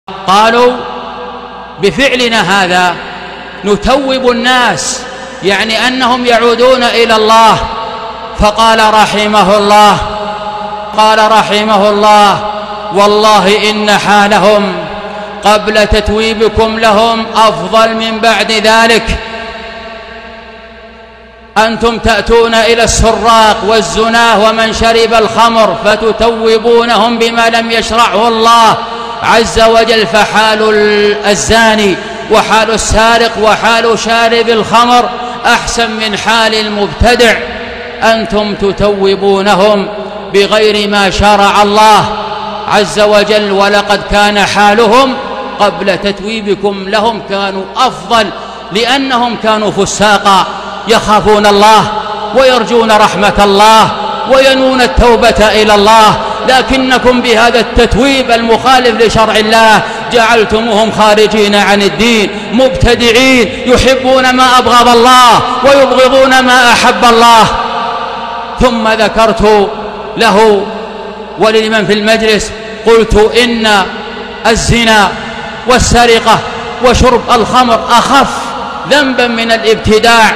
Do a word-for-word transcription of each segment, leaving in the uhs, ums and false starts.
قالوا بفعلنا هذا نتوب الناس، يعني أنهم يعودون إلى الله. فقال رحمه الله قال رحمه الله والله إن حالهم قبل تتويبكم لهم أفضل من بعد ذلك. أنتم تأتون إلى السراق والزناه ومن شرب الخمر فتتوبونهم بما لم يشرعه الله عز وجل، فحال الزاني وحال السارق وحال شارب الخمر أحسن من حال المبتدع. أنتم تتوبونهم بغير ما شرع الله عز وجل، ولقد كان حالهم قبل تتويبكم لهم كانوا أفضل، لأنهم كانوا فساقا يخافون الله ويرجون رحمة الله وينون التوبة إلى الله، لكنكم بهذا التتويب المخالف لشرع الله جعلتموهم خارجين عن الدين، مبتدعين يحبون ما أبغض الله ويبغضون ما أحب الله. ثم ذكرت له ولمن في المجلس قلت إن الزنا والسرقة وشرب الخمر أخف ذنبا من الابتداع.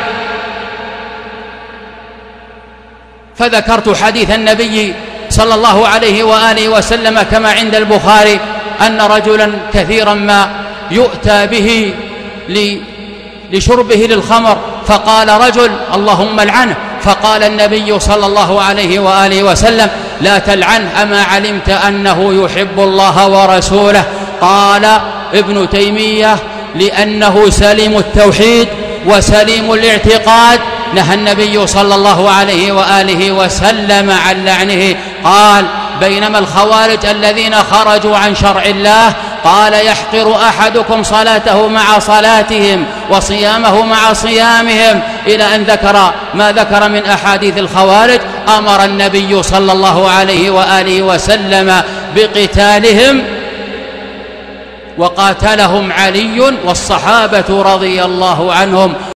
فذكرت حديث النبي صلى الله عليه وآله وسلم كما عند البخاري أن رجلا كثيرا ما يؤتى به لشربه للخمر، فقال رجل اللهم العنه، فقال النبي صلى الله عليه وآله وسلم لا تلعنه أما علمت أنه يحب الله ورسوله. قال ابن تيمية لأنه سليم التوحيد وسليم الاعتقاد نهى النبي صلى الله عليه وآله وسلم عن لعنه. قال بينما الخوارج الذين خرجوا عن شرع الله قال يحقر أحدكم صلاته مع صلاتهم وصيامه مع صيامهم، إلى أن ذكر ما ذكر من أحاديث الخوارج. أمر النبي صلى الله عليه وآله وسلم بقتالهم وقاتلهم علي والصحابة رضي الله عنهم.